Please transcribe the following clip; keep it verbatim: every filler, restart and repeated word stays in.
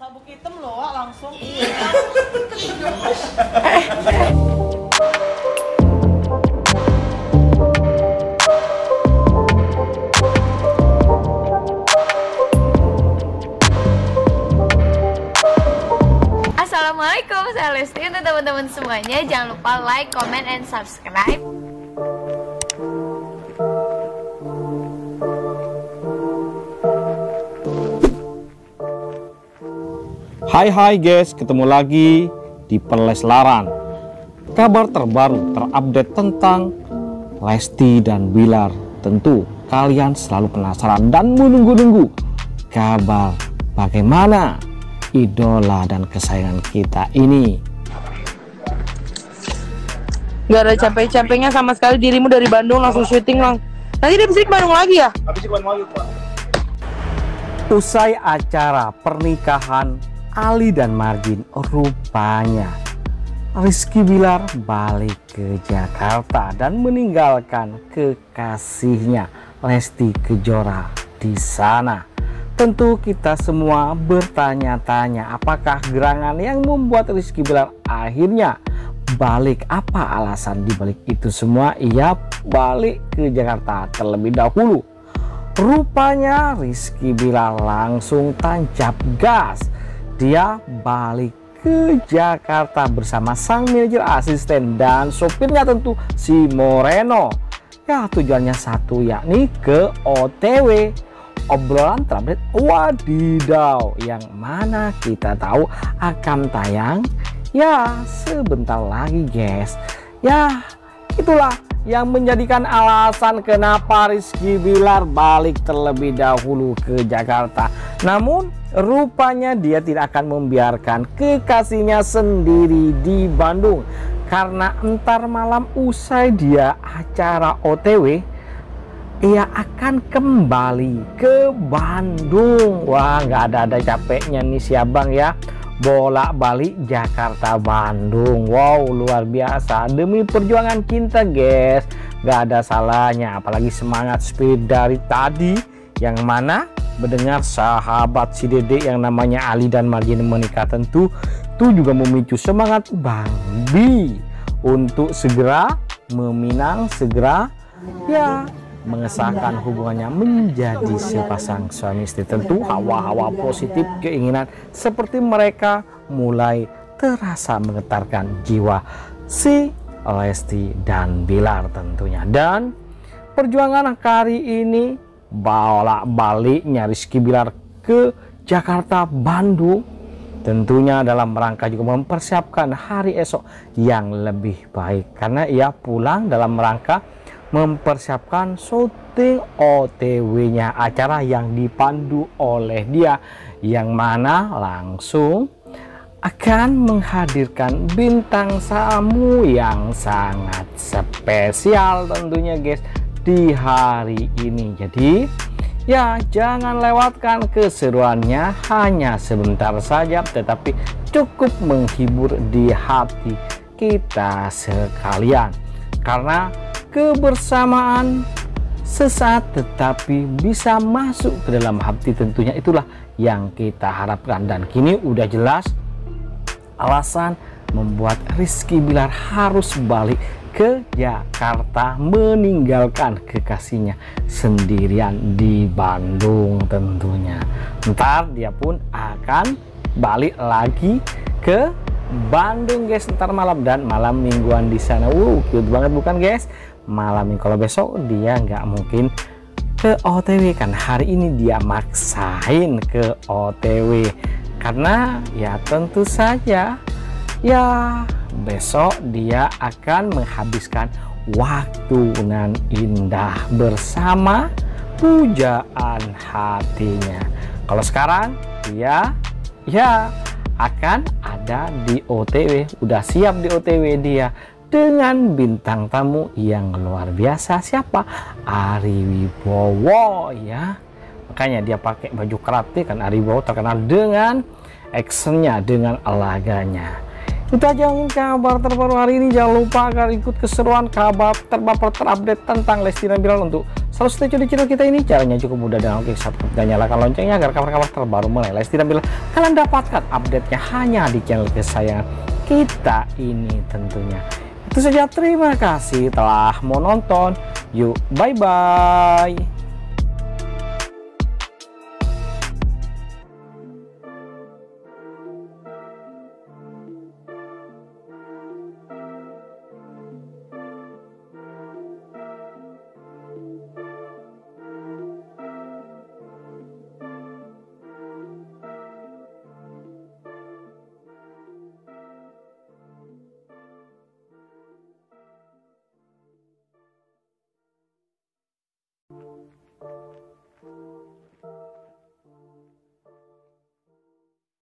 mabuk hitam loh langsung. Iya. Assalamualaikum, saya Lesti. Untuk teman-teman semuanya, jangan lupa like, comment, and subscribe. Hai hai guys, ketemu lagi di Perleslaran. Kabar terbaru terupdate tentang Lesti dan Bilar. Tentu kalian selalu penasaran dan menunggu-nunggu kabar bagaimana idola dan kesayangan kita ini. Gak ada capek-capeknya sama sekali, dirimu dari Bandung langsung syuting lang. Nanti dia bisa ke Bandung lagi ya? Habis ke Bandung lagi, Pak. Usai acara pernikahan Ali dan Margin, rupanya Rizky Bilar balik ke Jakarta dan meninggalkan kekasihnya Lesti Kejora di sana. Tentu kita semua bertanya-tanya, apakah gerangan yang membuat Rizky Bilar akhirnya balik? Apa alasan dibalik itu semua? Ia balik ke Jakarta terlebih dahulu. Rupanya Rizky Bilar langsung tancap gas. Dia balik ke Jakarta bersama sang manajer, asisten, dan sopirnya, tentu si Moreno. Ya, tujuannya satu, yakni ke O T W. Obrolan terupdate wadidaw, yang mana kita tahu akan tayang ya sebentar lagi guys. Ya, itulah yang menjadikan alasan kenapa Rizky Bilar balik terlebih dahulu ke Jakarta. Namun rupanya dia tidak akan membiarkan kekasihnya sendiri di Bandung, karena entar malam usai dia acara O T W, ia akan kembali ke Bandung. Wah, nggak ada-ada capeknya nih si abang ya, bolak-balik Jakarta Bandung. Wow, luar biasa, demi perjuangan cinta guys, nggak ada salahnya. Apalagi semangat spirit dari tadi, yang mana mendengar sahabat si Dede yang namanya Ali dan Margin menikah, tentu itu juga memicu semangat Bang Bi untuk segera meminang, segera ya mengesahkan hubungannya menjadi sepasang suami istri. Tentu hawa-hawa positif, keinginan seperti mereka mulai terasa menggetarkan jiwa si Lesti dan Bilar tentunya. Dan perjuangan kali ini, bolak-baliknya Rizky Bilar ke Jakarta Bandung, tentunya dalam rangka juga mempersiapkan hari esok yang lebih baik, karena ia pulang dalam rangka mempersiapkan syuting O T W-nya, acara yang dipandu oleh dia, yang mana langsung akan menghadirkan bintang tamu yang sangat spesial tentunya guys di hari ini. Jadi ya, jangan lewatkan keseruannya, hanya sebentar saja tetapi cukup menghibur di hati kita sekalian, karena kebersamaan sesaat tetapi bisa masuk ke dalam hati, tentunya itulah yang kita harapkan. Dan kini udah jelas alasan membuat Rizky Bilar harus balik ke Jakarta, meninggalkan kekasihnya sendirian di Bandung tentunya. Ntar dia pun akan balik lagi ke Bandung guys, ntar malam dan malam mingguan di sana. Wow, cute banget bukan guys? Malam ini, kalau besok dia nggak mungkin ke O T W, kan hari ini dia maksain ke O T W karena ya tentu saja ya besok dia akan menghabiskan waktu nan indah bersama pujaan hatinya. Kalau sekarang dia ya akan ada di O T W, udah siap di O T W dia dengan bintang tamu yang luar biasa. Siapa? Ari Wibowo ya. Makanya dia pakai baju karate kan, Ari Wibowo terkenal dengan actionnya, dengan laganya. Itu aja mungkin kabar terbaru hari ini. Jangan lupa agar ikut keseruan kabar terbaru terupdate tentang Lesti dan Bilar. Untuk selalu stay tune di channel kita ini, caranya cukup mudah dan oke, subscribe dan nyalakan loncengnya agar kabar-kabar terbaru mengenai Lesti dan Bilar kalian dapatkan update-nya hanya di channel kesayangan kita ini tentunya. Itu saja, terima kasih telah menonton. Yuk, bye bye.